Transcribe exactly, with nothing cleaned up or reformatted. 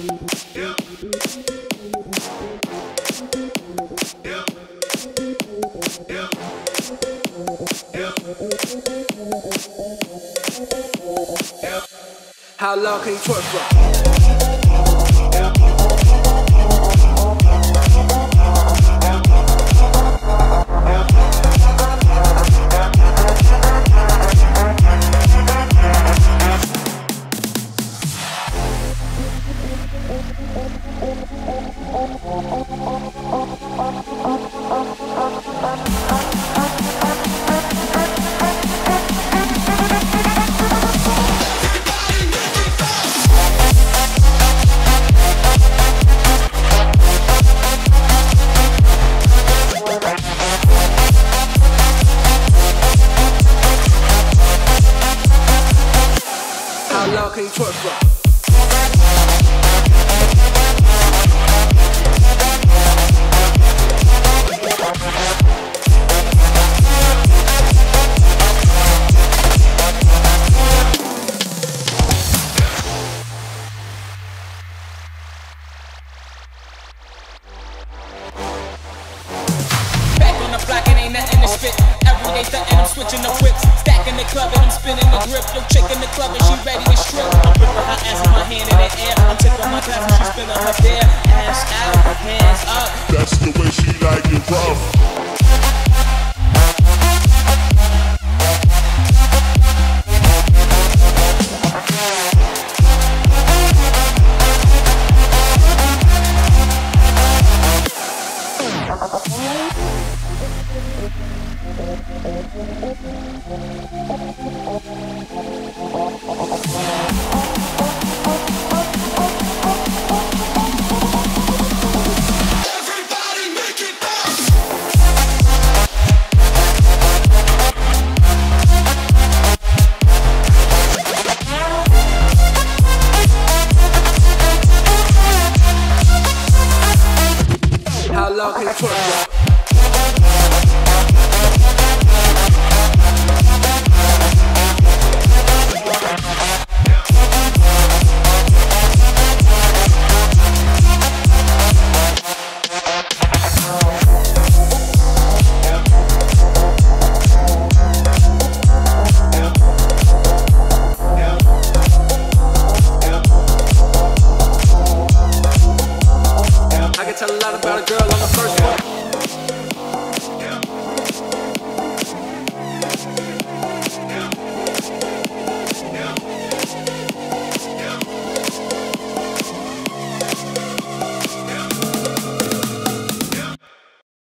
How long can you twerk for? How long can you twerk for? Ain't nothing to spit. Every day stuntin', I'm switching the whips. Stacking the club and I'm spinning the grip. Yo, chick in the club and she ready to strip. I'm gripping her ass with my hand in the air. I'm tipping my glass and she spinning her bare ass out, hands up. That's the way she like it rough. How long can you twerk for?